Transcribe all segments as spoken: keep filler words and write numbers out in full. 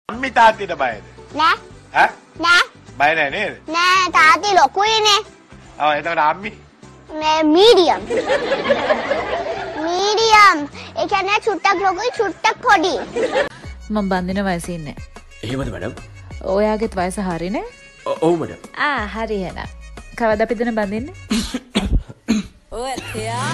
අම්මි තාත්තිට බයද? නෑ. ඈ? නෑ. බය නෑ නේද? නෑ තාත්ති ලොකුයිනේ. ඔව් එතකොට අම්මි? නෑ මීඩියම්. මීඩියම්. ඒ කියන්නේ චුට්ටක් ලොකුයි චුට්ටක් පොඩි. මම බන්දින වයසේ ඉන්නේ. එහෙමද මැඩම්? ඔයාගෙත් වයස හරිනේ? ඔව් මැඩම්. ආ හරි එහෙනම්. කවද අපි දෙන බඳින්නේ? ඔය එයා.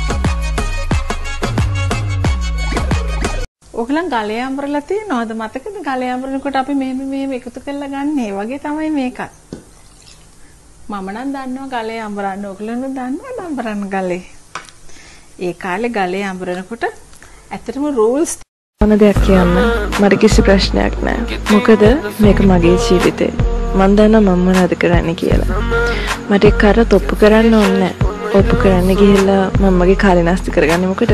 ඔයගලන් ගලේ අඹරලා තියනවද? මතකද ගලේ අඹරනකොට අපි මෙහෙම මෙහෙම එකතු කරලා ගන්න. ඒ වගේ තමයි මේකත්. මම නම් දන්නවා ගලේ අඹරන්න. ඔයගලන් දන්නවද අඹරන්න ගලේ? ඒ කාලේ ගලේ අඹරනකොට ඇත්තටම රූල්ස් මොන දෙයක් කියන්න මට කිසි ප්‍රශ්නයක් නැහැ. මොකද මේක මගේ ජීවිතේ. මම දන්නවා මම මොනවද කරන්න කියලා. මට ඒක කරත් ඔප්පු කරන්න ඕනේ නැහැ. ඔප්පු කරන්න ගිහිල්ලා මම මගේ කාලේ නැස්ති කරගන්නේ මොකටද?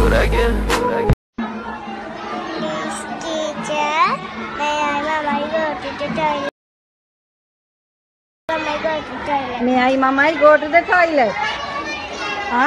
May I, Mama, go to the toilet? Huh?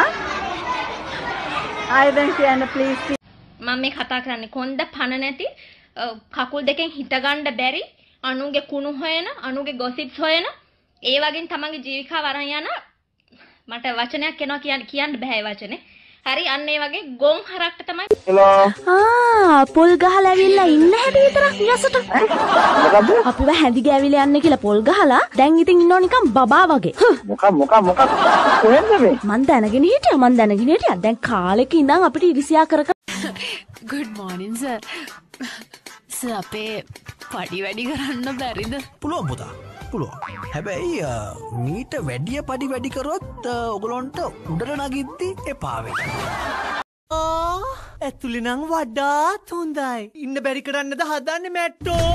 I then can please. මම මේ කතා කරන්නේ කොන්ද පණ නැති කකුල් දෙකෙන් හිට ගන්න බැරි අනුගේ කුණු හොයන අනුගේ ගොසිප්ස් හොයන ඒ වගේ තමන්ගේ ජීවිකාව අරන් යන මට වචනයක් එනවා කියන්න කියන්න බෑ වචනේ. හරි අන්න ඒ වගේ ගොන් හරක්ට තමයි. ආ පොල් ගහලා ඇවිල්ලා ඉන්න හැටි විතරක් නිරසට. අපිව හැඳි ගෑවිලා යන්න කියලා පොල් ගහලා දැන් ඉතින් ඉන්නව නිකන් බබා වගේ. මොකක් මොකක් මොකක් කොහෙන්ද මේ? මං දැනගෙන හිටියා මං දැනගෙන හිටියා. දැන් කාලෙක ඉඳන් අපිට ඉරිසියා කර කර. Good morning sir. සර් අපේ පඩි වැඩි කරන්න බැරිද? පුළුවන් පුතා. පුළුවන්. හැබැයි මීට වැඩිය පඩි වැඩි කරොත් ඔයගලොන්ට උඩට නගිද්දි එපා වෙයි. ආ ඇතුලේ නම් වඩාත් හොඳයි. ඉන්න බැරි කරන්නද හදන්නේ මැට්ටෝ?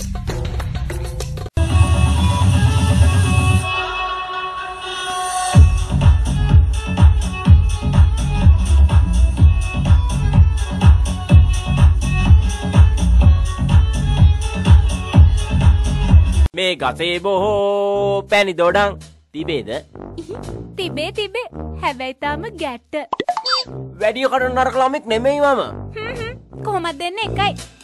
මේ ගසේ බොහෝ පැණි දොඩම් තිබේද? තිබේ තිබේ. හැබැයි තාම ගැට. වැඩි කඩන නරක ළමෙක් නෙමෙයි මම. කොහොමද දෙන්නේ එකයි.